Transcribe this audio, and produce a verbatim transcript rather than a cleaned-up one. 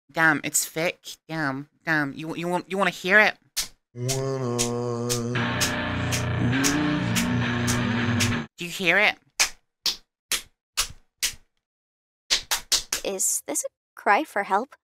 Damn, it's thick. Damn, damn. You you want you want to hear it? Do you hear it? Is this a cry for help?